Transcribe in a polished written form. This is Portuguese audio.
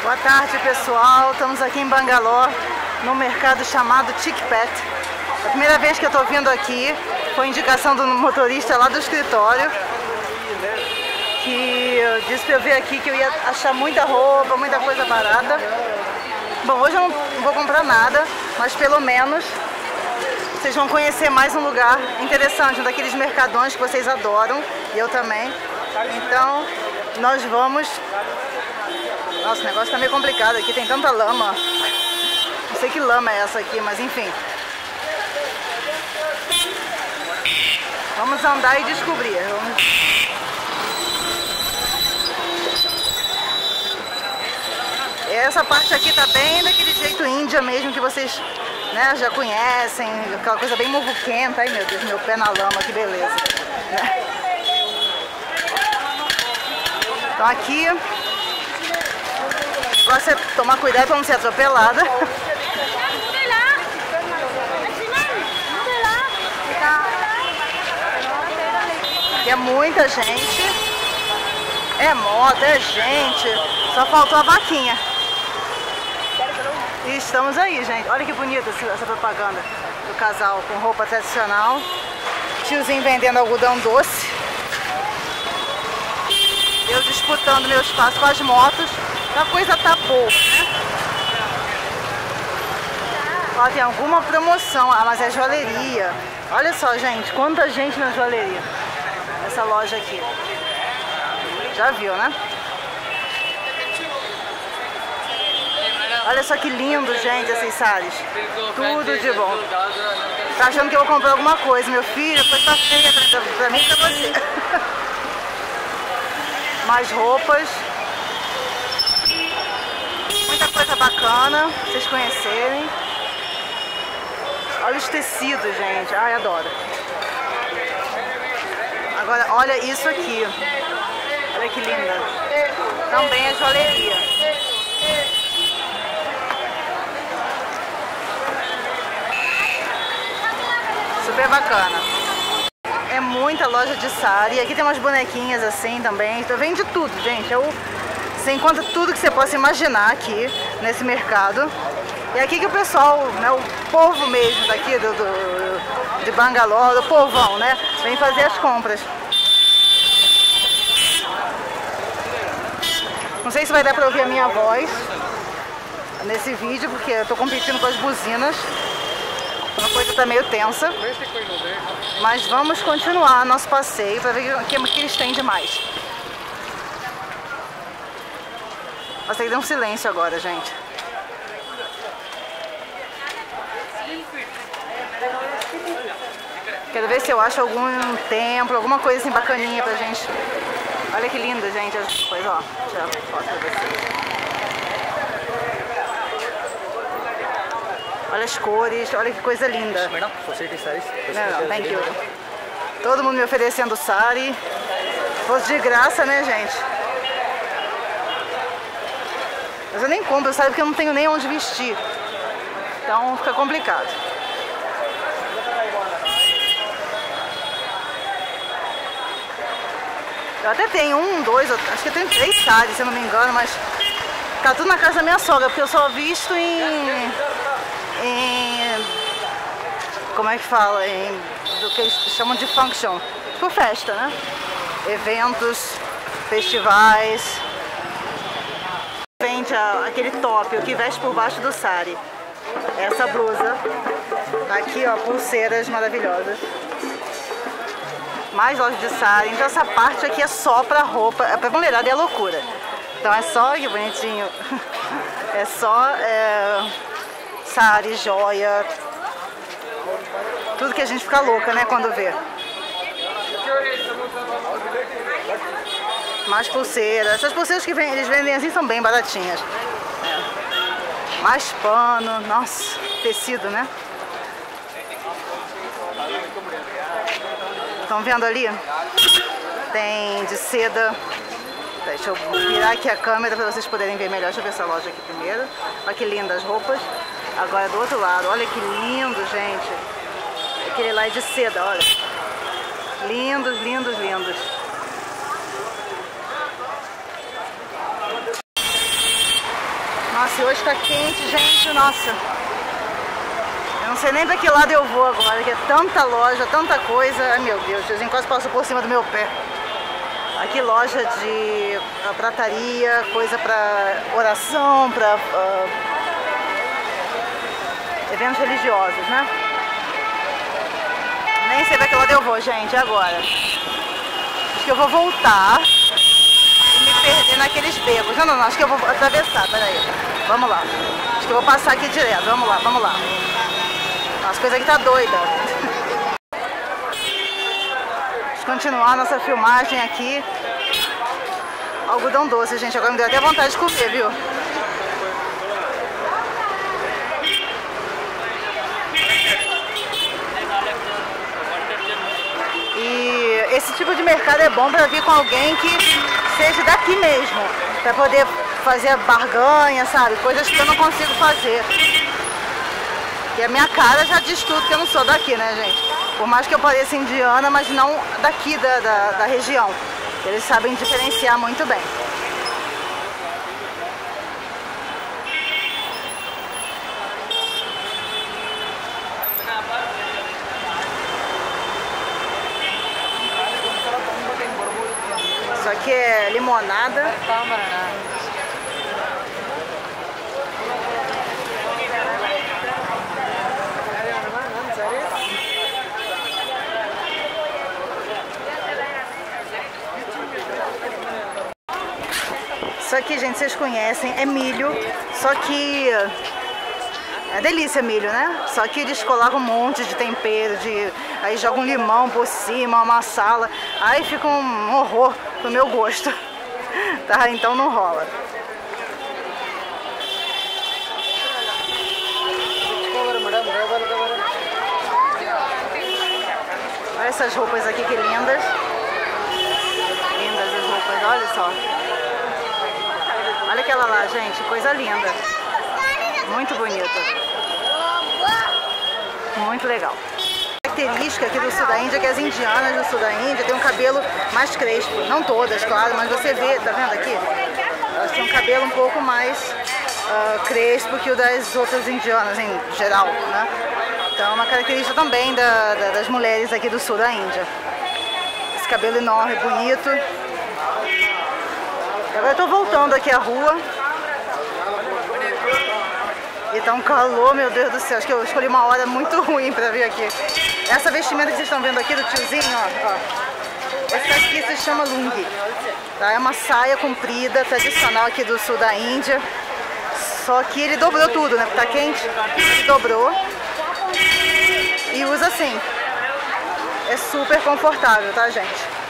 Boa tarde, pessoal. Estamos aqui em Bangalore, num mercado chamado TICPET. A primeira vez que eu estou vindo aqui foi indicação do motorista lá do escritório, que disse para eu vir aqui que eu ia achar muita roupa, muita coisa barata. Bom, hoje eu não vou comprar nada, mas pelo menos vocês vão conhecer mais um lugar interessante, um daqueles mercadões que vocês adoram, e eu também. Então, nós vamos... Nossa, o negócio tá meio complicado aqui, tem tanta lama. Não sei que lama é essa aqui, mas enfim. Vamos andar e descobrir. Essa parte aqui tá bem daquele jeito índia mesmo, que vocês, né, já conhecem. Aquela coisa bem muvuquenta. Ai, meu Deus, meu pé na lama, que beleza. Então aqui... Você tomar cuidado para não ser atropelada. Aqui é muita gente. É moto, é gente. Só faltou a vaquinha. E estamos aí, gente. Olha que bonita essa propaganda do casal com roupa tradicional. Tiozinho vendendo algodão doce. Eu disputando meu espaço com as motos. A coisa tá boa, né? Ó, tem alguma promoção. Ah, mas é joalheria. Olha só, gente, quanta gente na joalheria. Essa loja aqui. Já viu, né? Olha só que lindo, gente, esses sares. Tudo de bom. Tá achando que eu vou comprar alguma coisa, meu filho? Depois tá feia pra mim e pra você. Mais roupas. Muita coisa bacana, pra vocês conhecerem. Olha os tecidos, gente. Ai, adoro. Agora, olha isso aqui. Olha que linda. Também é joalheria. Super bacana. É muita loja de sari. Aqui tem umas bonequinhas assim também. Então vende tudo, gente. Você encontra tudo que você possa imaginar aqui nesse mercado. E aqui que o pessoal, né, o povo mesmo daqui de Bangalore, o povão, né, vem fazer as compras. Não sei se vai dar pra ouvir a minha voz nesse vídeo, porque eu tô competindo com as buzinas. A coisa tá meio tensa. Mas vamos continuar nosso passeio para ver o que eles têm de mais. Nossa, tem que dar um silêncio agora, gente. Quero ver se eu acho algum templo, alguma coisa assim bacaninha pra gente. Olha que lindo, gente, as coisas, ó. Deixa eu foto pra vocês. Olha as cores, olha que coisa linda. Não, thank you. Todo mundo me oferecendo sari. Fosse de graça, né, gente? Mas eu nem compro, sabe, porque eu não tenho nem onde vestir. Então fica complicado. Eu até tenho acho que eu tenho 3 sares, se eu não me engano, mas tá tudo na casa da minha sogra, porque eu só visto em como é que fala? Do que eles chamam de function. Tipo festa, né? Eventos, festivais. Aquele top, o que veste por baixo do sari. Essa blusa. Aqui, ó, pulseiras maravilhosas. Mais lojas de sari. Então essa parte aqui é só pra roupa. É pra mulherada, é loucura. Então é só, que bonitinho. É só sari, joia. Tudo que a gente fica louca, né, quando vê. Mais pulseiras. Essas pulseiras que eles vendem assim são bem baratinhas. Mais pano. Nossa, tecido, né? Estão vendo ali? Tem de seda. Deixa eu virar aqui a câmera para vocês poderem ver melhor. Deixa eu ver essa loja aqui primeiro. Olha que lindas as roupas. Agora do outro lado. Olha que lindo, gente. Aquele lá é de seda, olha. Lindos, lindos, lindos. Nossa, e hoje tá quente, gente, nossa. Eu não sei nem pra que lado eu vou agora, que é tanta loja, tanta coisa. Ai, meu Deus, o tiozinho quase passou por cima do meu pé. Aqui loja de prataria, coisa pra oração, pra eventos religiosos, né? Nem sei pra que lado eu vou, gente, agora. Acho que eu vou voltar e me perder naqueles becos. Não, acho que eu vou atravessar, peraí. Vamos lá. Acho que eu vou passar aqui direto, vamos lá. As coisas aqui tá doida. Vamos continuar nossa filmagem aqui. Algodão doce, gente. Agora me deu até vontade de comer, viu? E esse tipo de mercado é bom pra vir com alguém que seja daqui mesmo. Pra poder fazer barganha, sabe? Coisas que eu não consigo fazer. E a minha cara já diz tudo que eu não sou daqui, né, gente? Por mais que eu pareça indiana, mas não daqui da região. Eles sabem diferenciar muito bem. Isso aqui é limonada. Isso aqui, gente, vocês conhecem, é milho, só que é delícia milho, né? Só que eles colocam um monte de tempero, aí jogam um limão por cima, uma sala, aí fica um horror pro meu gosto, tá? Então não rola. Olha essas roupas aqui, que lindas. Lindas as roupas, olha só. Olha aquela lá, gente, coisa linda. Muito bonita. Muito legal. A característica aqui do sul da Índia é que as indianas do sul da Índia têm um cabelo mais crespo. Não todas, claro, mas você vê, tá vendo aqui? Elas têm um cabelo um pouco mais crespo que o das outras indianas em geral, né? Então é uma característica também das mulheres aqui do sul da Índia. Esse cabelo enorme, bonito. Agora eu tô voltando aqui à rua. E tá um calor, meu Deus do céu. Acho que eu escolhi uma hora muito ruim pra vir aqui. Essa vestimenta que vocês estão vendo aqui do tiozinho, ó. Essa aqui se chama lungi. Tá? É uma saia comprida, tradicional aqui do sul da Índia. Só que ele dobrou tudo, né? Porque tá quente. Ele dobrou. E usa assim. É super confortável, tá, gente?